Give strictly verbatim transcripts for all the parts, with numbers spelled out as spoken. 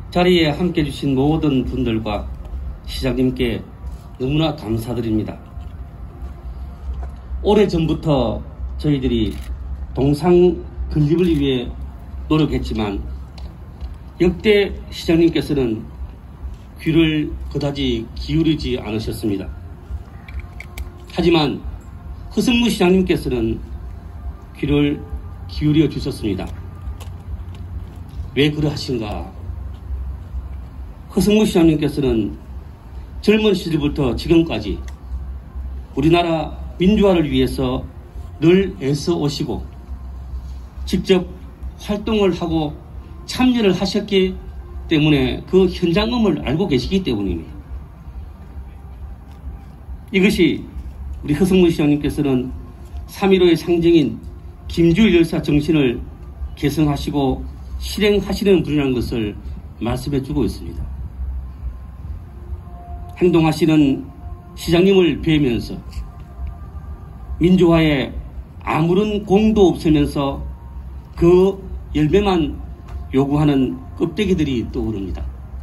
자리에 함께해 주신 모든 분들과 시장님께 너무나 감사드립니다. 오래전부터 저희들이 동상 건립을 위해 노력했지만 역대 시장님께서는 귀를 그다지 기울이지 않으셨습니다. 하지만 허승무 시장님께서는 귀를 기울여 주셨습니다. 왜 그러하신가? 허승무 시장님께서는 젊은 시절부터 지금까지 우리나라 민주화를 위해서 늘 애써 오시고 직접 활동을 하고 참여를 하셨기 때문에 그 현장음을 알고 계시기 때문입니다. 이것이 우리 허승무 시장님께서는 삼일오의 상징인 김주일 열사 정신을 계승하시고 실행하시는 분이라는 것을 말씀해 주고 있습니다. 행동하시는 시장님을 뵈면서 민주화에 아무런 공도 없으면서 그 열매만 요구하는 껍데기들이 떠오릅니다.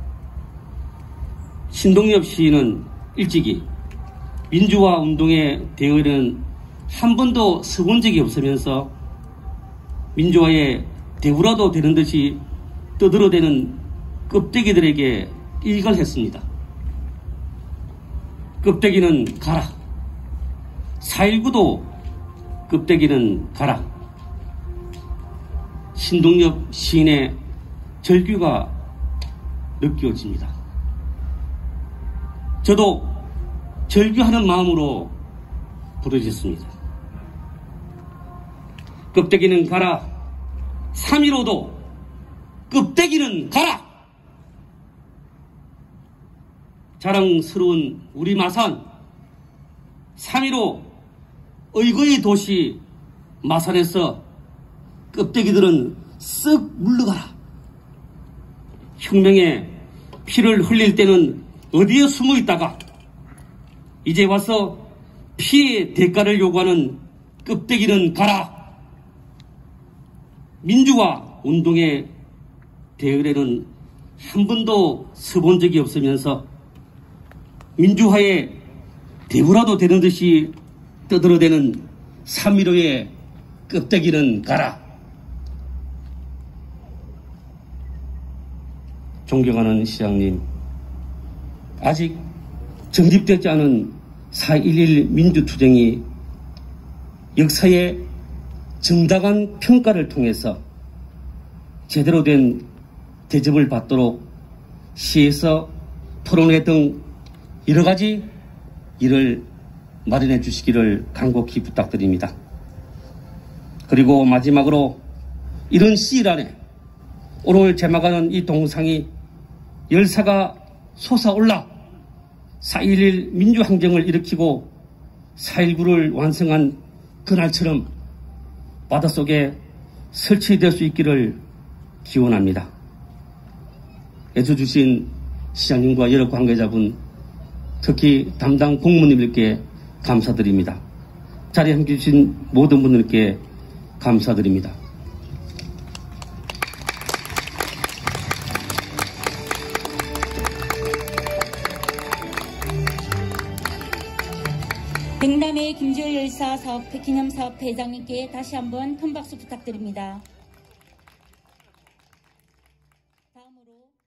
신동엽 시인은 일찍이 민주화 운동의 대의는 한 번도 서본 적이 없으면서 민주화의 대우라도 되는 듯이 떠들어대는 껍데기들에게 일갈했습니다. 껍데기는 가라. 사일구도 껍데기는 가라. 신동엽 시인의 절규가 느껴집니다. 저도 절규하는 마음으로 부르짖습니다. 껍데기는 가라. 삼일오도 껍데기는 가라. 자랑스러운 우리 마산 삼일오 의거의 도시 마산에서 껍데기들은 쓱 물러가라. 혁명의 피를 흘릴 때는 어디에 숨어 있다가 이제 와서 피의 대가를 요구하는 껍데기는 가라. 민주화 운동의 대열에는 한 번도 서본 적이 없으면서 민주화의 대우라도 되는 듯이 떠들어대는 삼일오의 껍데기는 가라. 존경하는 시장님, 아직 정립되지 않은 사일일 민주투쟁이 역사의 정당한 평가를 통해서 제대로 된 대접을 받도록 시에서 토론회 등 여러 가지 일을 마련해 주시기를 간곡히 부탁드립니다. 그리고 마지막으로 이런 시일 안에 오늘 제막하는 이 동상이 열사가 솟아올라 사일일 민주항쟁을 일으키고 사일구를 완성한 그날처럼 바닷속에 설치될 수 있기를 기원합니다. 애써주신 시장님과 여러 관계자분, 특히 담당 공무원님들께 감사드립니다. 자리에 함께해 주신 모든 분들께 감사드립니다. 백남의 김주일 열사 사업, 기념사업 회장님께 다시 한번 큰 박수 부탁드립니다. 다음으로